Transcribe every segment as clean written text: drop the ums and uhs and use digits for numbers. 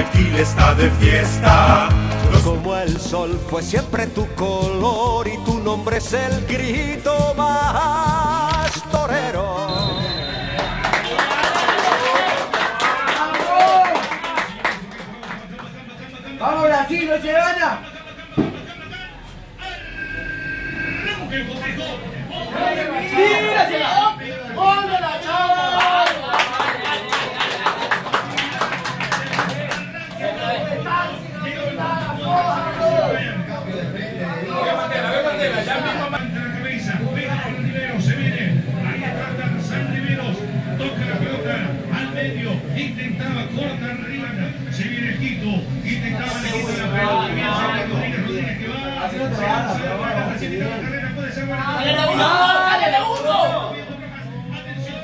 Guayaquil está de fiesta. Como el sol fue siempre tu color y tu nombre es el grito más torero. ¡Vamos Brasil, no se gana! ¡Tírasela! ¡Ponle la chava! Intentaba cortar arriba, se viene Quito, intentaba le quita la pelota, bien cerca Rodríguez que va, se la precipita la carrera, puede ser buena. ¡Dale la uno! ¡Dale la uno! Atención,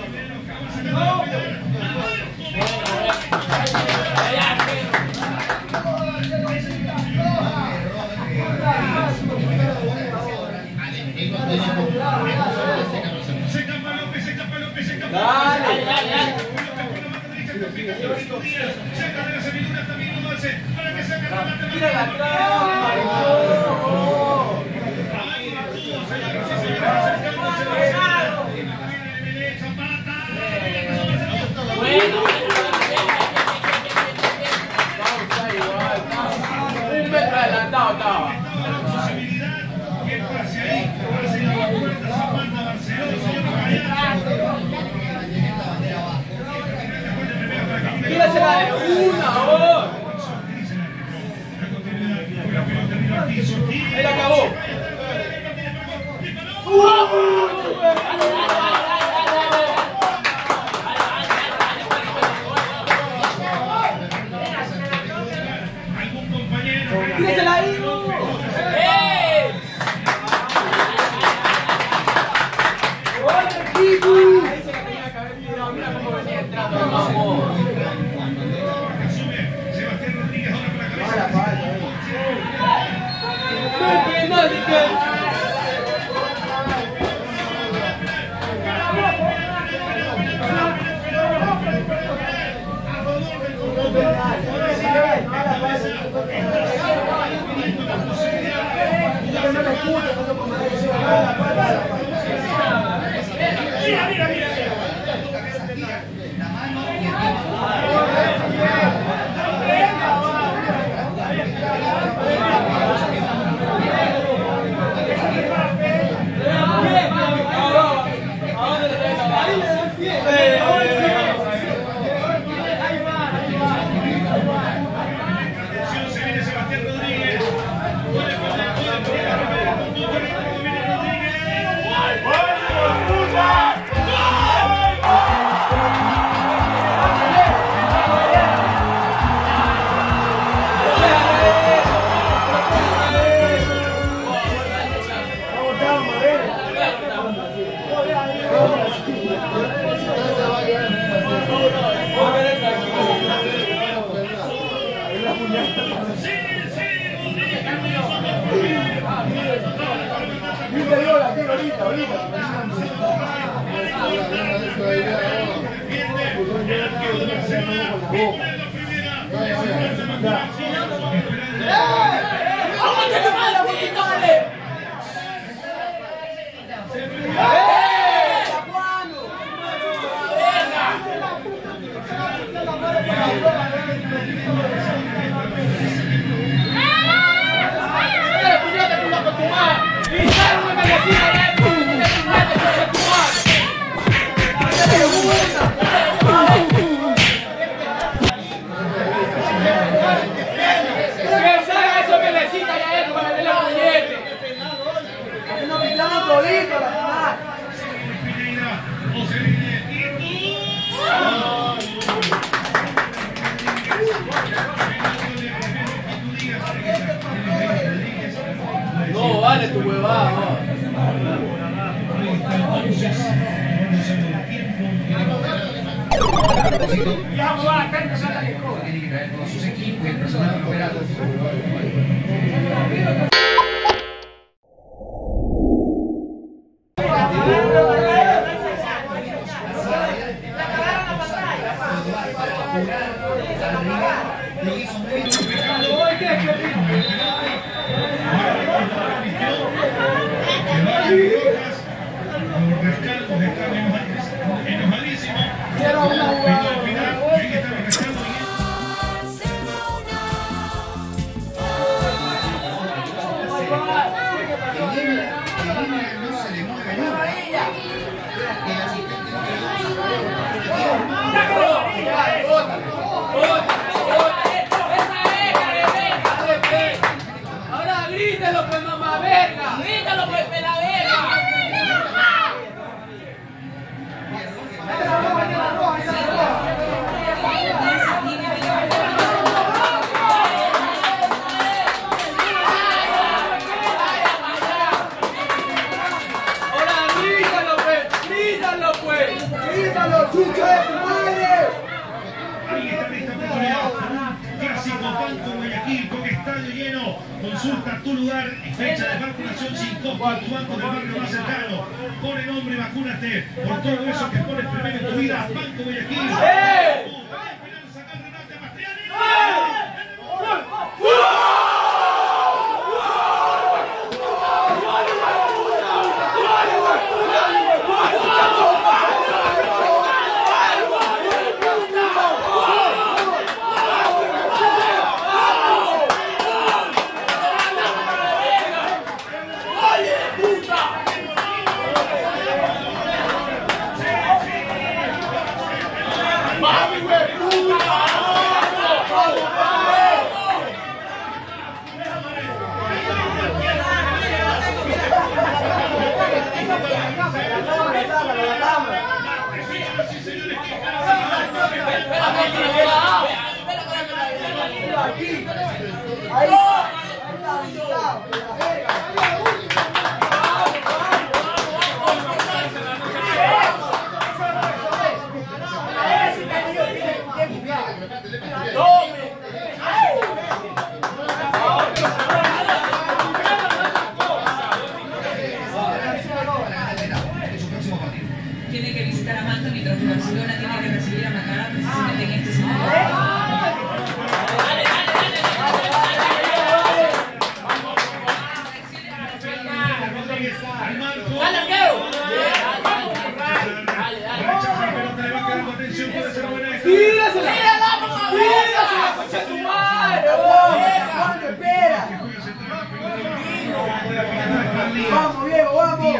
se escapa López, se escapa López, se escapa López. Cerca de las habilidades también lo hace para que saque la mata. ¡Tira la trama! Un metro adelantado estaba. Que pase ahí, hace la puerta Zapata, Barcelona, ¡Tírasela de una, vos! ¡Él acabó! algún compañero. ¡Tírasela ahí! Mira cómo venía entrando el mamón. Sebastián Rodríguez ahora por la cabeza. Se viene Sebastián Rodríguez. No, vale tu huevada, no. Ya va a estar empezando a con sus equipos y el personal operado. Grítalo, pues, mamá verga. Grítalo, pues, pela verga. ¡Chucha de tu madre! Ahí está esta oportunidad. Clásico Banco Guayaquil con estadio lleno. Consulta tu lugar y fecha de vacunación sin costo en tu banco del barrio más cercano. Pone nombre y vacúnate por todo eso que pones primero en tu vida. Banco Guayaquil. Tiene que visitar a Manta mientras que Barcelona tiene que recibir a Macará precisamente en este escenario. ¡Vamos, Diego, vamos!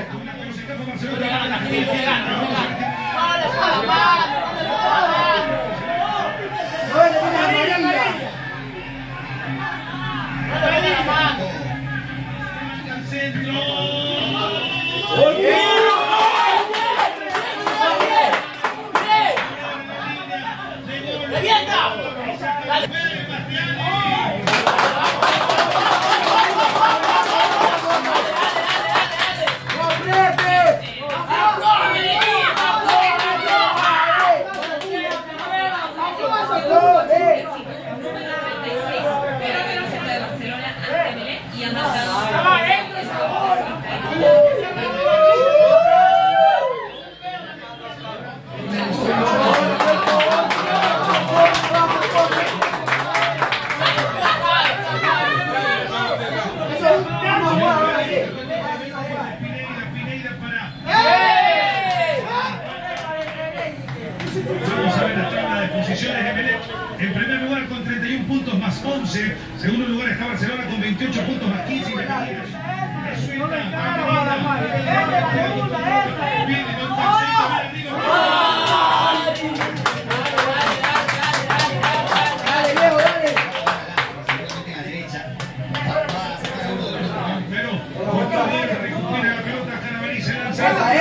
Vamos a ver la tabla de posiciones de Melec. En primer lugar con 31 puntos más 11. Segundo lugar está Barcelona con 28 puntos más 15. Pero por favor recupera la pelota Carabalí, se lanza.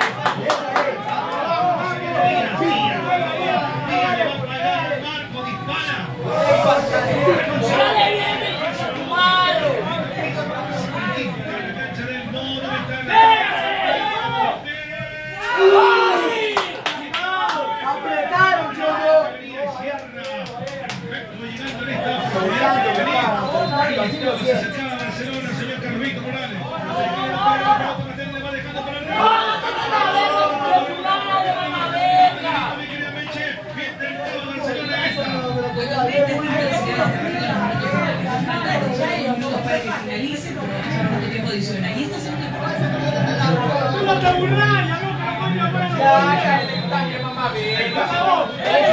Se acercaba a Barcelona, señor Carlito Morales. Le va dejando para el ¡No te burlas! ¡Ya no, mamá! ¡Ya, cállate, mamá!